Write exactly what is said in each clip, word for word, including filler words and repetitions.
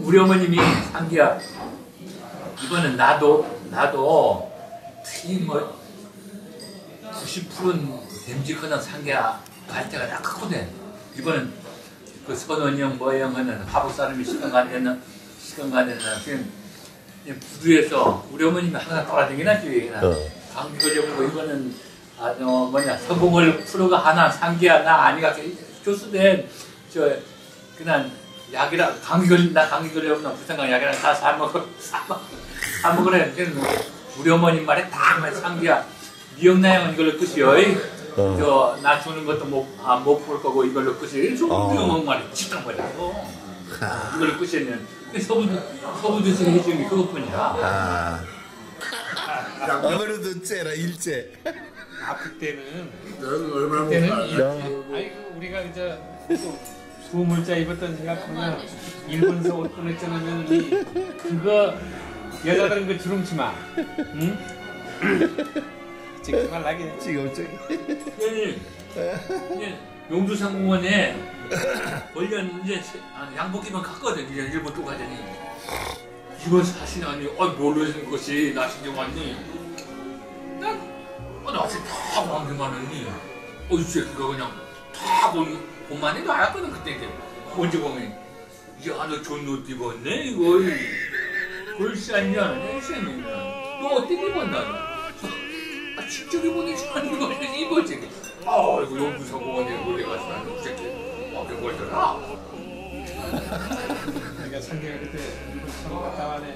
우리 어머님이 상기야 이거는 나도 나도 특히 뭐 구십 퍼센트는 됨직하는 상기야 갈 때가 다 크거든. 이거는 그 선원형 뭐형 하는 하부 사람이 시간 가내는 시간 가내는 부두에서 우리 어머님이 항상 돌아다니나지. 어. 감기 걸려고 이거는 아, 어, 뭐냐 성공을 프로가 하나 상기야 나 아니가 교수된 저 그냥 약이라 감기 걸린다 감기 걸려면 부산강 약이랑 다 사 먹어 사 먹 사 먹으래. 우리 어머님 말에 딱 상기야 미역나양은 이걸로 끝이요. 어. 저 나 주는 것도 못못 볼 거고 이걸로 끝이. 어. 미역나양 말이 집단 버렸어. 이걸로 끝이면 서부도 서부도시 해주는 게 그것뿐이야. 아. 아무래도 째라 일제. 아 그때는 얼마나 그때는 일제. 아이고 우리가 이제 소물자 입었던 생각하면 일본서 옷 꺼냈잖아면 그거 여자들은 그 주름치마, 응? 지금 말라게 지금 저. 용두상공원에 원래는 이제 양복기만 갔거든. 이제 일본 또 가자니. 이건 사실 아니, 어 모르는 것이 나 신경 왔니? 나, 어, 나 지금 다 왕기만 했니? 어, 이제 그거 그냥 다 본, 본만 해도 알았거든, 그때 이제. 먼저 보면, 야, 너 좋은 옷 입었네, 이거. 글쎄, 아니야, 글쎄, 너 어떻게 입었나? 아, 직접 입었니? 아니, 이거 입었지. 아, 이거 용두상공원에 놀래 가서 나는 그 새끼, 와, 그걸 더라. 내가 상대가 그때 일본 갔다 와네.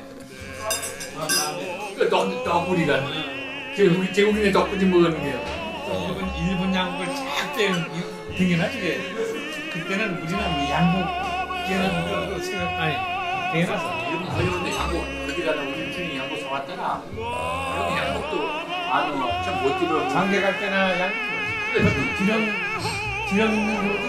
그 덕분이가 제국이 제국인의 덕분이 먹는 게요. 일본 일본 양복을 쫙 빼는 등에나지. 그때는 우리는 양복 깨는 생각 아니 대낮에 일본 가려는데 양복 그때 가다 우리 중에 양복 사왔더라. 그런데 양복도 아노 참못 입어. 장계 갈 때나 양복 기령 기령 있는 것도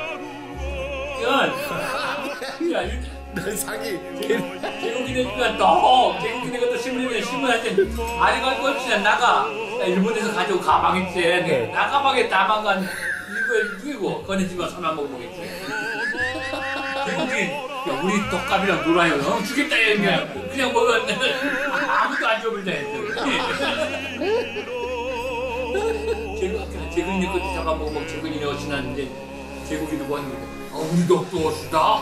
있었어. 야, 야. 난 사기. 제국인이니까 너 제국인이 것도 신문에 신문한테 아니 갈 거 없이 나가. 일본에서 가져온 가방 있지. 네. 나 가방에 담아간 이거 누구고 꺼내지마 사람 먹겠지. 제국인 야 우리 떡값이랑 놀아요. 어, 주겠다 그냥 그냥 먹었는데 아무도 안 줘볼다 했어. 제국 제국인이 것도 잡아먹으면 제국인이 어찌나는데 제국인이 뭐 하는 거야. 아, 우리 덕도 어시다.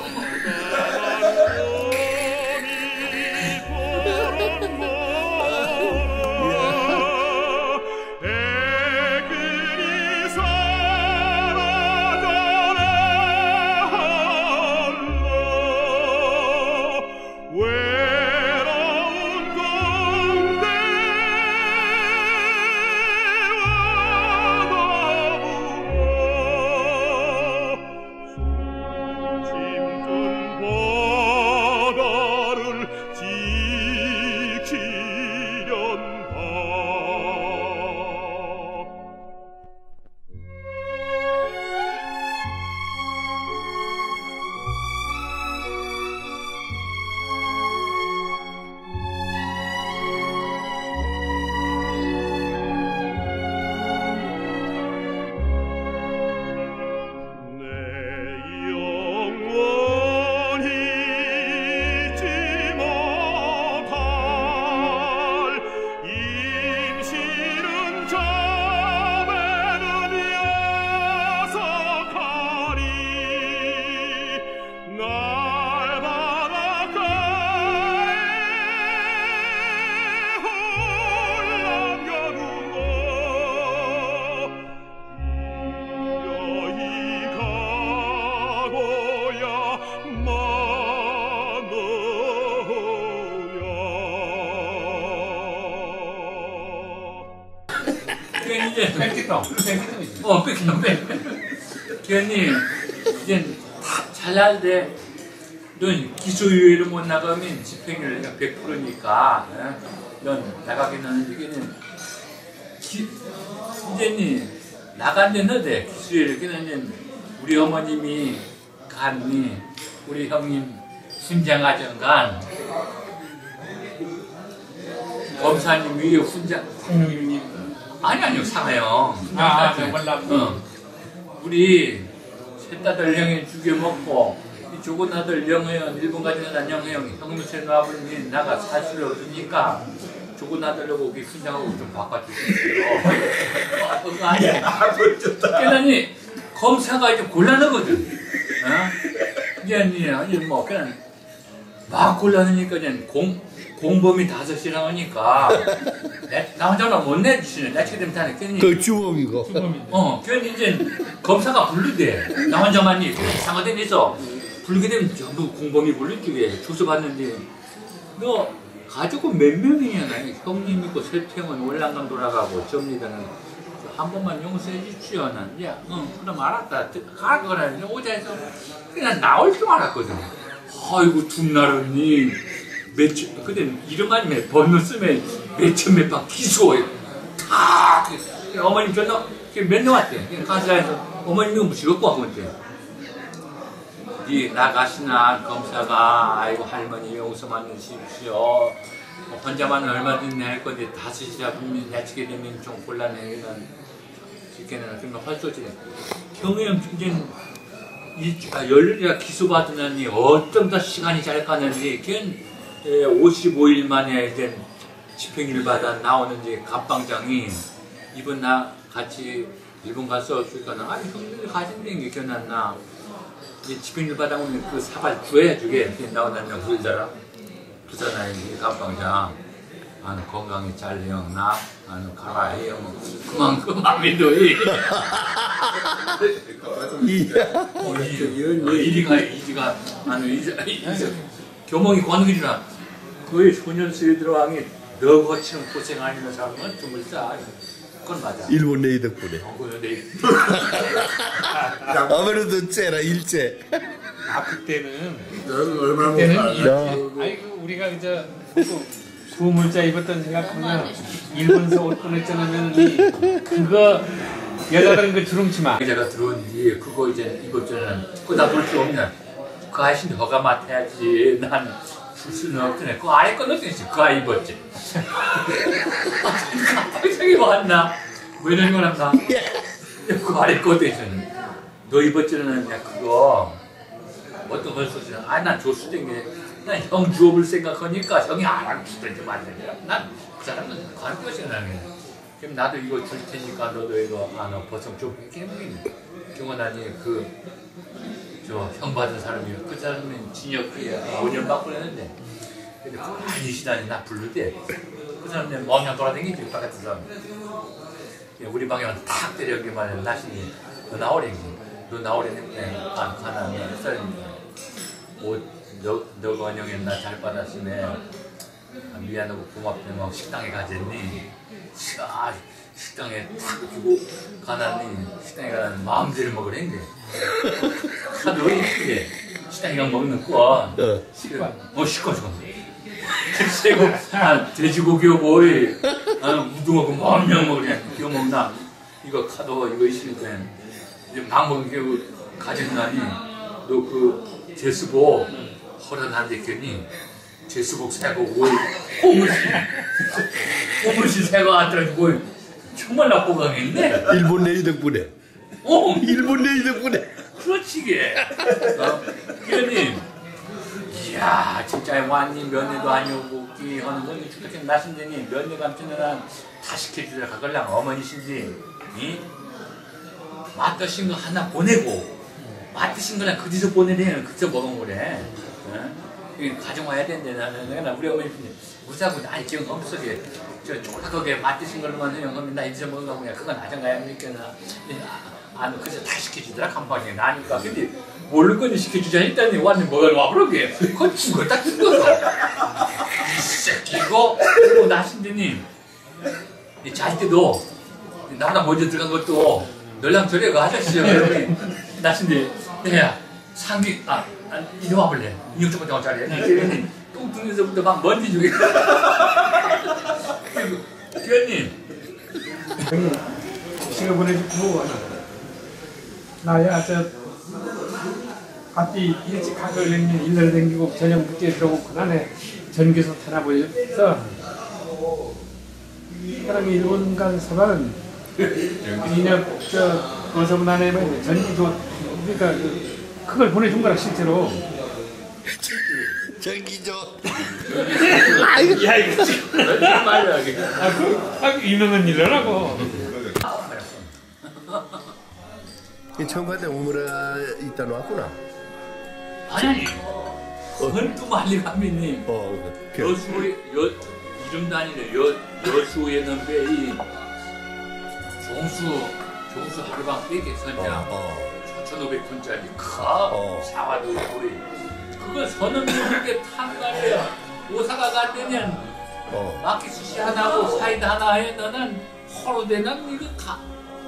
뺏기똥, 뺏기똥이지. 어, 뺏기똥, 뺏기똥. 기현님, 이제 다 잘날 때, 넌 기소유예를 못 나가면 집행률 백 퍼센트니까, 넌 나가기는, 이게는, 기, 이제는 나간 데는 어때? 기소유예를, 그냥 우리 어머님이 간니, 우리 형님 훈장하정 간, 검사님 위에 훈장, 홍님님. 아니 아니요 상하요. 아, 몰라. 어. 우리 셋다들 형이 죽여 먹고 이 죽은 아들 영혜영, 일본 가지는 난 영혜영, 형무새 아버님 나가 살 수 없으니까 죽은 아들하고 순장하고 좀 바꿔주세요. 아니야. 그러니 검사가 이제 곤란하거든. 어? 이제 이제 뭐 그냥 막 곤란하니까 이제 공 공범이 다섯이라 하니까 내, 나 혼자만 못 내주시네. 내치게 되면 다 냈겠니? 그 주범이고. 어, 그러니 이제 검사가 부르대. 나 혼자만이 상어대에서 불게 되면 전부 공범이 부르기 위해 조서받는데 너 가지고 몇 명이냐? 형님 있고 세평은 월남강 돌아가고 접니다는 한 번만 용서해 주십시오. 난 야, 응, 그럼 알았다. 갈 거라 오자해서 그냥 나올 줄 알았거든. 아이고 둔나르니 몇천 그때 이름 아니면 번호 쓰면 몇천 몇방 기소해 다 어머님 전화 몇명 왔대. 가서해서 어머님이 무시럽고 하고 이 나가시나 검사가 아이고 할머니 용서만 해주십시오. 혼자만 얼마든지 낼 건데 다섯이 잡으면 야치게 되면 좀 곤란해. 쉽게는 그러면 헐소지네. 경영 이제 아, 열흘이나 기소받으니 어쩜 더 시간이 잘 가는지 걔는 오십오 일 만에 이제 집행유예 받아 나오는지 갑방장이 이번 나 같이 일본 가서 그러니까 아니 형님이 가신다는 게 기억났나. 이제 집행유예 받아오면 그 사발 구해야 주게 나오다면 부르자라 부산에 이 갑방장 나는 건강히 잘 해영나 나는 가라 해영 그만큼 마음에도 이 이리가 이리가 나는 이제 교목이 관계주나 거의 소년수에 들어가니 너 거치는 고생 아니면 사람은 드물다. 그건 맞아. 일본 내이 덕분에. 어, 그건 내. 아무래도 째라 일제. 아 그때는 얼마나 그때는 일제. 아이고 우리가 이제 구물자 입었던 생각하면 일본서 옷 꺼냈잖아면 그거 여자들은 그 주름치마. 여자가 들어오는지 그거 이제 입었잖아. 그거 나 볼 수 없냐? 그 아이씨 너가 맡아야지. 난 줄 수는 없더네. 그 아이 건 어떻게 했지? 그 아이 입었지. 갑자기 왔나? 왜 이런 거 남나? 그 아이 거 어떻게 했지? 너 입었잖아. 야 그거 어떤 걸 썼지? 아 난 줬을 때 난 형 주업을 생각하니까 형이 알아주든지 말든지. 난 그 사람은 관계없이 나는. 그럼 나도 이거 줄 테니까 너도 이거 안 벗으면 좀 깨물이네. 경원아니 그 저 형 받은 사람이 그 사람은 징역 오 년 받고 그랬는데 근데 이 시단이 나 부를 때 그 사람은 멍냥 돌아다니지 바깥에 사람. 우리 방에 탁 때려기만 해도 나시니 너 나오래 너 나오래는데 안 가나면 썰입니다. 너 너가 원영이 나 잘 받았으네. 미안하고 고맙대 막 식당에 가졌니? 아, 식당에 탁 주고 가나니 식당에 가는 마음대로 먹으래 게 카드 어디 있게 식당에 가 먹는 거 식관 어 식권 식권 새고 아 돼지고기하고 아 우등하고 멍냥 먹으래 이거 먹나 이거 카드 이거 있으니까 이제 막 먹는 게 가졌나니 너 그 제수복 허락한데 있겠니? 제수복 사고 오이 꼬물씨 꼬물씨 사고 왔더라고 정말 나쁘고 강했네. 일본 내이 덕분에. 어 일본 내이 덕분에. 그렇지 게. 어? 기현님 이야 진짜 완님 면회도 아니오고 이 하는 건 축하팅 나신데니 면회 감춘을 다 시켜주려 가걸랑 어머니신지 이 맛드신 거 하나 보내고 맛드신 거랑 그지서 보내내는 그저 먹은 거래. 어? 가져와야 되는데 나는 내가 우리 어머니 무사고 나 기억 없어 게 저 쫄딱하게 맛드신 걸로만 해요. 그러면 나 이제 먹은 거야. 그건 나장가야 하니까 아, 너 그래서 다 시켜주더라 간판에 나니까 근데 모르는 거니 시켜주자 했더니 왔는데 뭐가 와버리게 그건 죽었다 죽었어. 이 새끼고 그리고 나신데님 잘 때도 나보다 먼저 들어간 것도 널랑 저래 그 아저씨야. 나신데 야 상기 아 아, 이리 와볼래? 육천 원짜리. 기현님, 뚱뚱해서부터 막 먼지 주게. 기현님. 시간 보내주고, 나야, 저, 앞뒤 일찍 가걸 댕기고, 일날 댕기고, 저녁 늦게 들어오고, 그날에 전기소 타나 보여서, 사람이 일본 가서는, 인력, 저, 어서분 안에 전기소, 그러니까, 그, 그걸 보내준 거라 실제로. 저기 저 아이고, 야 이거 지금 말이야 그게. 아, 그, 아, 유명한 일이라고. 이 청와대 오므라 있다 놨구나. 아니 아니. 그건 또 말리 가면님. 어, 그 여수의 여 이름도 아니래. 여 여수에는 왜이 종수 종수 하루방 빼게 선장 어, 천오백 톤짜리 큰 어. 사와도 우리 그거 서너 명에게 탄 거에 오사카 갔더니 어, 마키 수시 하나하고 사이다 하나 해 너는 허로되는 이거 가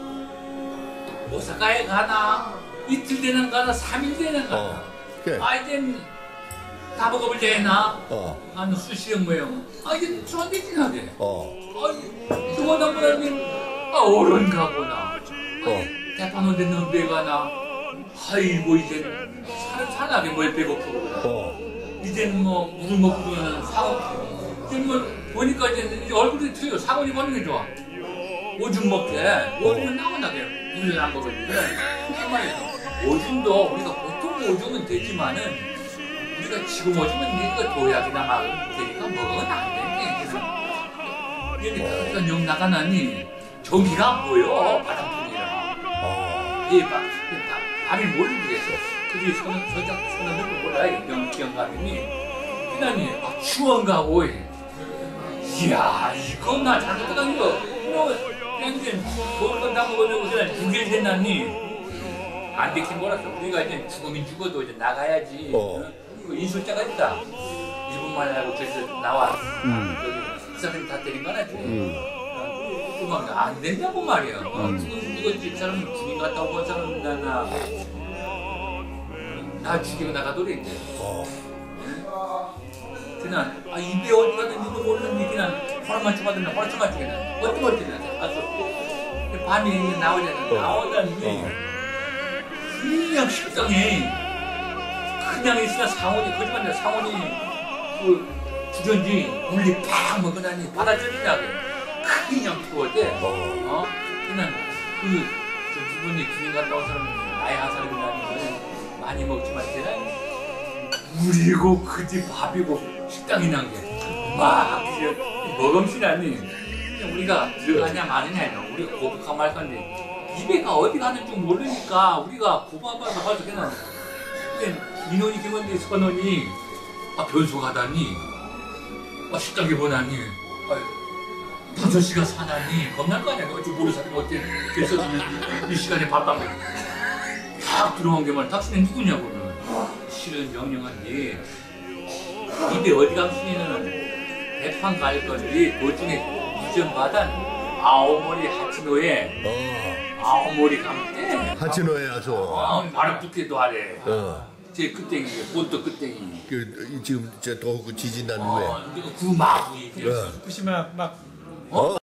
오사카에 가나 이틀 되는 가나 삼일 되는 가나 어, 그, 아 이젠 다 먹어볼 때나 어, 한 수시형 모형 아 이제 저한테 지나게 어, 아이 그거나 뭐라면 아 어른 가거나 어. 대판원 되는 배 가나 아이고 이제 사람 사나게 뭘 배고프고 어, 이제는 뭐 물을 먹고 그러는 사고 이제 뭐 보니까 이제, 이제 얼굴이 틀려 사고니 보는 게 좋아 오줌 먹게 오줌은 나오나게 물을 안 먹으니까 정말 오줌도 우리가 보통 오줌은 되지만은 우리가 지금 오줌은 니가 도약이나 막 되니까 먹으면 안 되지 그러니까 우리가 영 나가나니 저기가 안 보여 바닥뿐이라 어, 이 바, 밤이 몰리겠어 그게 서는 저장 서는 몰라 영기형 가면이 그다니 아 추원가고 이야 이거 나 잘못한 거 너 그냥 이제 먹을 건다 먹으려고 그냥 두개 됐나니 안 되긴 거라서 우리가 이제 죽으면 죽어도 이제 나가야지 어. 그 인술자가 있다 일본말 하고 저기서 나와 음. 여기 그 사람이 다 때린 거라지 음, 안 된다고 말이야. 어, 지금 이거 이 사람 죽인 갔다 온 사람 나나 나 죽이고 나가더래 이제. 어, 그냥 아 입에 어디 갔는지도 모르는 그냥 허락만 쳐봤는데 허락 쳐만 주겠네. 어떤 걸 때문에 가서 밤이 나오잖아. 나오다니 그냥 식당에 그냥 있으나 상원이 거짓말이야. 상원이 그 주전지 물리 팍 먹으다니 받아들이냐고. 그냥 부어대. 어? 그냥 그, 저 누군이 군인 갔다 온 사람은 나이 한 사람이라는 많이 먹지만 걔는 물이고 그 집 밥이고 식당이 난 게 막 먹음씨라니 그냥 우리가 들어가냐 마느냐 우리가 고백하고 말 건데 입에가 어디 가는 줄 모르니까 우리가 고방방에서 봐도 그냥 그냥 민원이 김원대 선원이 아 변소 가다니 아 식당에 보다니 아, 다섯 시가 사나니 겁날 거 아니야. 어찌 모르는 사람이 어떻게 그래서 이, 이 시간에 밥밥 딱 들어온 게 말이야. 당신은 누구냐고는 실은 명령한데 입에 어디 감시니는 대판 갈 건지 도중에 이전받은 아오모리 하치노에 어, 아오모리 감때 하치노에 아주, 아, 바로 붙게도 하래. 어, 제 끝땡이 본토 끝땡이 그, 이 지금 저 도구 지진 난 후에, 어, 그 마구이 어. 후쿠시마 막 어?